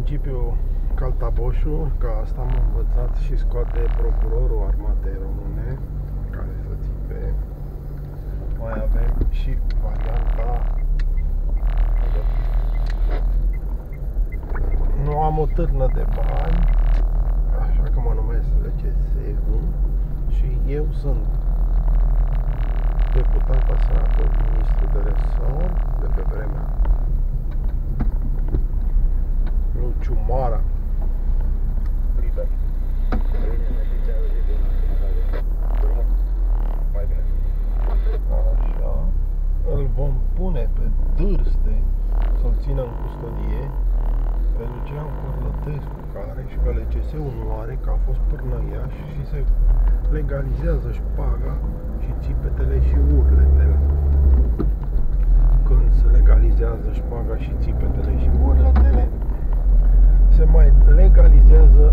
principiu caltaboșul, că asta am învățat și scoate procurorul armatei române, care să țipe. Mai avem și varianta. Nu am o târnă de bani, așa că mă numesc LCS-ul și eu sunt deputat, senator, ministru de resort de pe vremea Luciu Moara. Liber. Așa. Îl vom pune pe dârste să-l țină în custodie pe Lucian Corlătescu, care și că LCS-ul nu are, că a fost pârnăiaș și se legalizează șpaga și țipetele și urletele. Când se legalizează șpaga și țipetele și urletele, se mai legalizează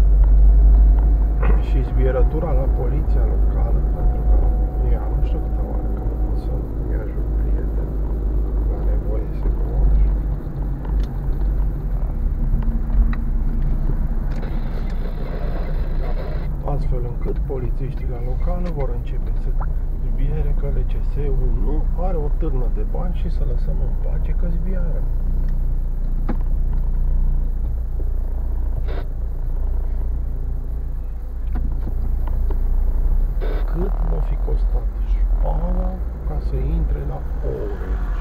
și zbierătura la poliția locală, pentru că ea nu știu câtă oară, că nu pot să-mi ajut prieten la nevoie să cunoaște. Astfel încât polițiștii la locală vor începe să zbiere că LCS-ul nu are o târnă de bani și să lăsăm în pace că zbiară. Cât va fi costat șpaga ca să intre la Orange?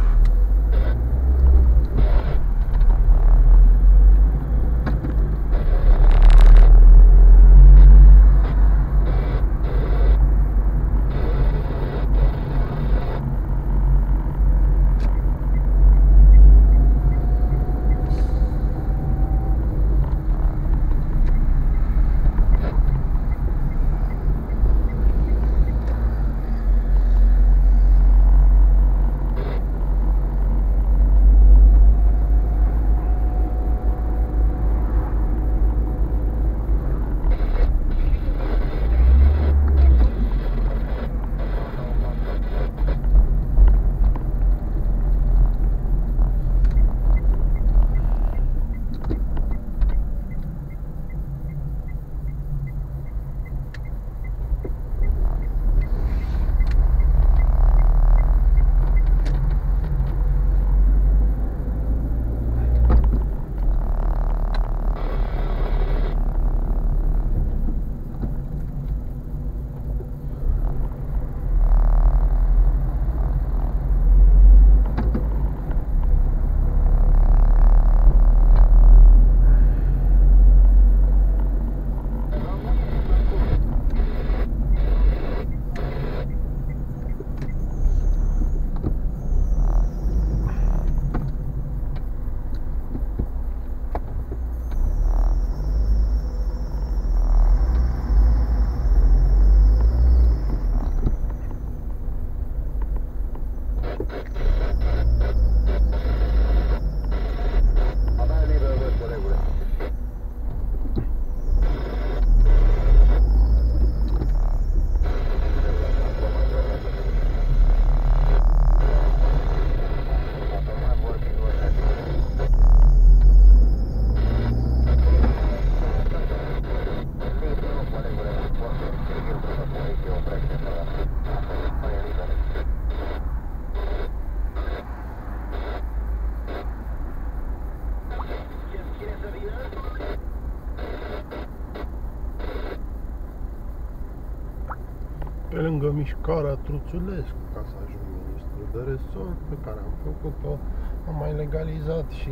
Pe lângă mișcarea Truțulescu, ca să ajung ministru de resort, pe care am făcut-o, am mai legalizat și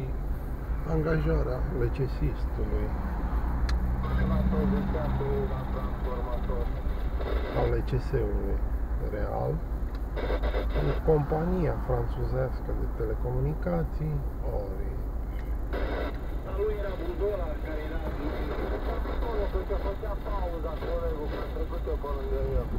angajarea LCS-istului al LCS-ului real în compania franțuzească de telecomunicații Ori. Lui era Budola, care era acolo, cred că făcea pauza colegul, că a trecut eu pe lângă el.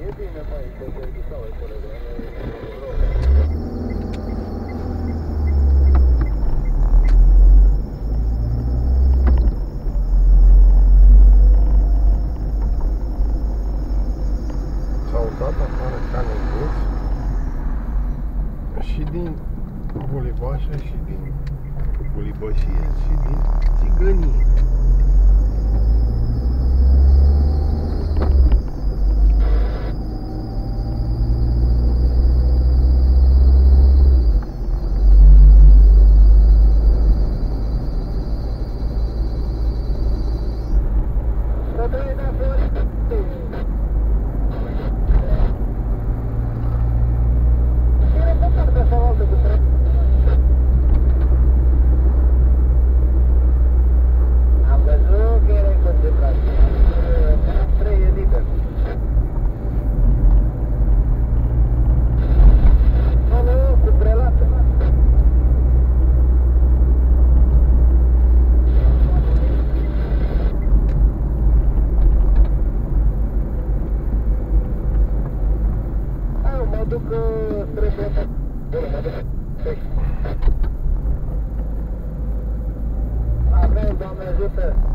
E bine, mai să te ghicau, colegă. S-au dat afară ca nebuți și din Bulibașa și din Bulibășie și din Țigănie. Amen, Doamne ajută!